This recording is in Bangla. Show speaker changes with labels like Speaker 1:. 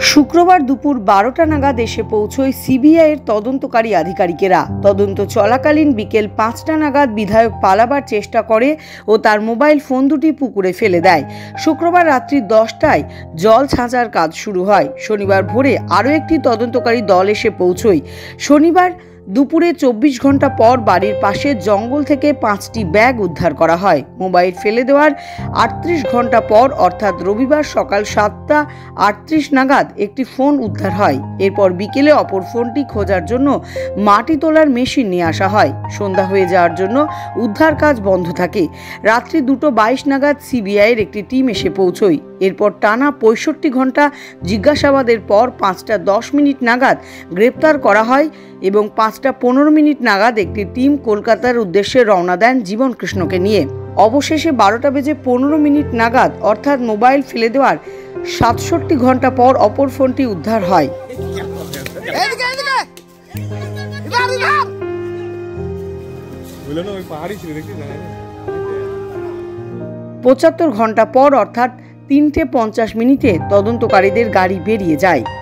Speaker 1: শুক্রবার দুপুর 12টা নাগাদ এসে পৌঁছয় সিবিআইয়ের তদন্তকারী আধিকারিকেরা। তদন্ত চলাকালীন বিকেল 5টা নাগাদ বিধায়ক পালাবার চেষ্টা করে ও তার মোবাইল ফোন দুটি পুকুরে ফেলে দেয়। শুক্রবার রাত্রি 10টায় জল ছাঁচার কাজ শুরু হয়। শনিবার ভোরে আরও একটি তদন্তকারী দল এসে পৌঁছয়। শনিবার দুপুরে 24 ঘন্টা পর বাড়ির পাশে জঙ্গল থেকে 5টি ব্যাগ উদ্ধার করা হয়। মোবাইল ফেলে দেওয়ার 38 ঘন্টা পর অর্থাৎ রবিবার সকাল 7টা 38 নাগাদ একটি ফোন উদ্ধার হয়। এরপর বিকেলে অপর ফোনটি খোঁজার জন্য মাটি তোলার মেশিন নিয়ে আসা হয়। সন্ধ্যা হয়ে যাওয়ার জন্য উদ্ধার কাজ বন্ধ থাকে। রাত্রি 2:22 নাগাদ সিবিআইয়ের একটি টিম এসে পৌঁছয়। এরপর টানা 65 ঘন্টা জিজ্ঞাসাবাদের পর 5:10 নাগাদ গ্রেপ্তার করা হয় এবং 5:15 নাগাদ একটি টিম কলকাতার উদ্দেশ্যে রওনা দেন জীবন কৃষ্ণকে নিয়ে। অবশেষে 12:15 নাগাদ অর্থাৎ মোবাইল ফেলে দেওয়ার 67 ঘন্টা পর অপর ফোনটি উদ্ধার হয়। 75 ঘন্টা পর অর্থাৎ 3:50 তদন্তকারীদের গাড়ি বেরিয়ে যায়।